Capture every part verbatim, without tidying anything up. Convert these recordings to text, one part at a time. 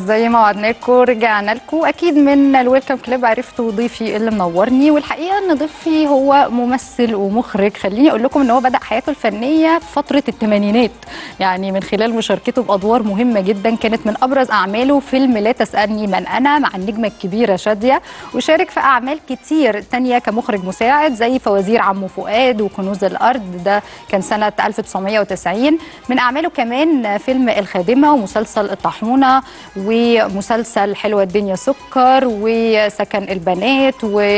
زي ما وعدناكم رجعنا لكم اكيد من الويلكم كليب. عرفتوا ضيفي اللي منورني، والحقيقه ان ضيفي هو ممثل ومخرج. خليني اقول لكم ان هو بدا حياته الفنيه في فتره الثمانينات، يعني من خلال مشاركته بادوار مهمه جدا. كانت من ابرز اعماله فيلم لا تسالني من انا مع النجمه الكبيره شاديه، وشارك في اعمال كتير تانية كمخرج مساعد زي فوازير عمو فؤاد وكنوز الارض، ده كان سنه ألف وتسعمائة وتسعين. من اعماله كمان فيلم الخادمه ومسلسل الطاحونه ومسلسل حلوة الدنيا سكر وسكن البنات،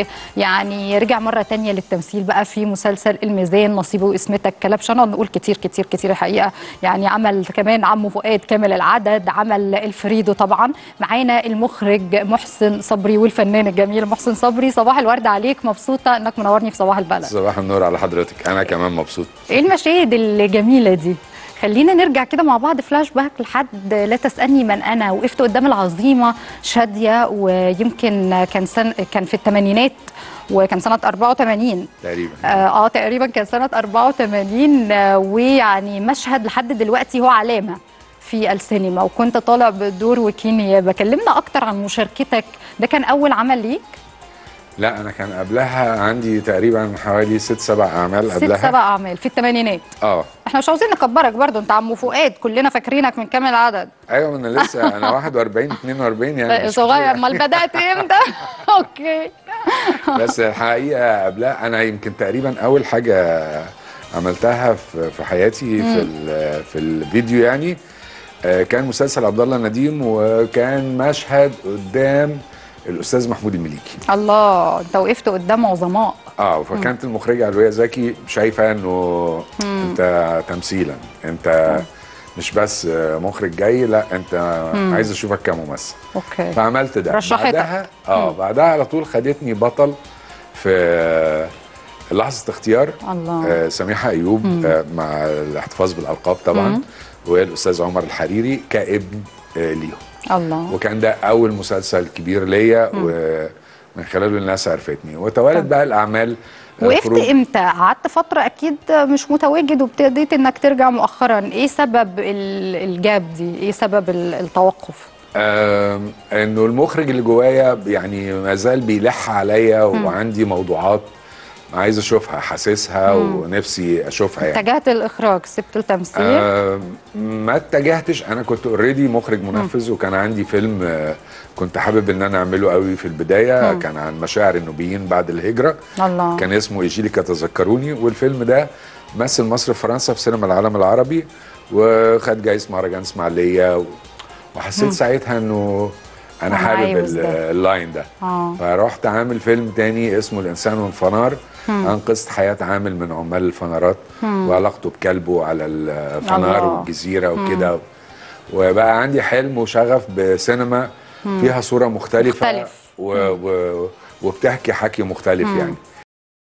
ويعني رجع مرة تانية للتمثيل بقى في مسلسل الميزان، نصيبه واسمتك، كلبش. انا نقول كتير كتير كتير الحقيقة. يعني عمل كمان عمو فؤاد كامل العدد، عمل الفريدو. طبعا معانا المخرج محسن صبري والفنان الجميل محسن صبري. صباح الورد عليك، مبسوطة انك منورني في صباح البلد. صباح النور على حضرتك، انا كمان مبسوط. ايه المشاهد الجميلة دي؟ خلينا نرجع كده مع بعض فلاش باك لحد لا تسألني من أنا. وقفت قدام العظيمة شادية، ويمكن كان سن كان في الثمانينات، وكان سنة أربعة وثمانين تقريبا. آه, اه تقريبا كان سنة أربعة وثمانين. آه ويعني مشهد لحد دلوقتي هو علامة في السينما، وكنت طالع بدور وكيل نيابة. كلمنا أكتر عن مشاركتك، ده كان أول عمل ليك؟ لا، انا كان قبلها عندي تقريبا حوالي ست سبع اعمال قبلها. ست سبع اعمال في الثمانينات. اه احنا مش عاوزين نكبرك برضو، انت عمو فؤاد، كلنا فاكرينك من كامل العدد. ايوه، انا لسه انا واحد وأربعين اتنين وأربعين يعني صغير. امال بدات امتى؟ اوكي. بس الحقيقه قبلها انا يمكن تقريبا اول حاجه عملتها في في حياتي في في الفيديو يعني كان مسلسل عبد الله نديم، وكان مشهد قدام الاستاذ محمود المليكي. الله، انت وقفت قدام عظماء. اه فكانت المخرجه علويه زكي شايفه انه مم. انت تمثيلا، انت مم. مش بس مخرج جاي، لا انت مم. عايز اشوفك كممثل. اوكي. فعملت ده. رشحتك. بعدها اه مم. بعدها على طول خدتني بطل في لحظه اختيار. الله. آه سميحه ايوب، آه مع الاحتفاظ بالالقاب طبعا، مم. والاستاذ عمر الحريري كابن آه ليهم. الله. وكان ده اول مسلسل كبير ليا، ومن خلاله الناس عرفتني وتوالد بقى الاعمال. وقفت امتى؟ قعدت فتره اكيد مش متواجد، وابتديت انك ترجع مؤخرا. ايه سبب الجاب دي؟ ايه سبب التوقف؟ آه انه المخرج اللي جوايا يعني ما زال بيلح عليا، وعندي موضوعات عايز اشوفها، حاسسها ونفسي اشوفها يعني. اتجهت للاخراج، سبت التمثيل؟ آه ما اتجهتش، انا كنت اوريدي مخرج منفذ. مم. وكان عندي فيلم آه كنت حابب ان انا اعمله قوي في البدايه. مم. كان عن مشاعر النوبيين بعد الهجره. الله. كان اسمه ايجيليكا تذكروني، والفيلم ده مثل مصر في فرنسا في سينما العالم العربي، وخد جايزه مهرجان اسماعيليه و... وحسيت مم. ساعتها انه انا حابب اللاين ده. آه. فرحت عامل فيلم تاني اسمه الانسان والفنار، مم. عن قصه حياه عامل من عمال الفنارات، مم. وعلاقته بكلبه على الفنار الله. والجزيره وكده. وبقى عندي حلم وشغف بسينما مم. فيها صوره مختلفه مختلف. و... و... وبتحكي حكي مختلف. مم. يعني